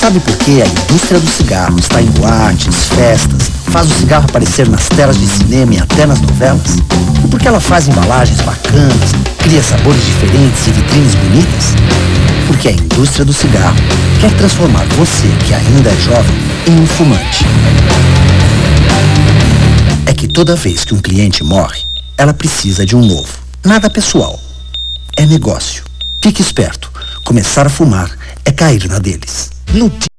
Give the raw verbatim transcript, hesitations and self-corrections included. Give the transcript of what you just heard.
Sabe por que a indústria do cigarro está em boates, festas, faz o cigarro aparecer nas telas de cinema e até nas novelas? E por que ela faz embalagens bacanas, cria sabores diferentes e vitrines bonitas? Porque a indústria do cigarro quer transformar você, que ainda é jovem, em um fumante. É que toda vez que um cliente morre, ela precisa de um novo. Nada pessoal. É negócio. Fique esperto. Começar a fumar é cair na deles. No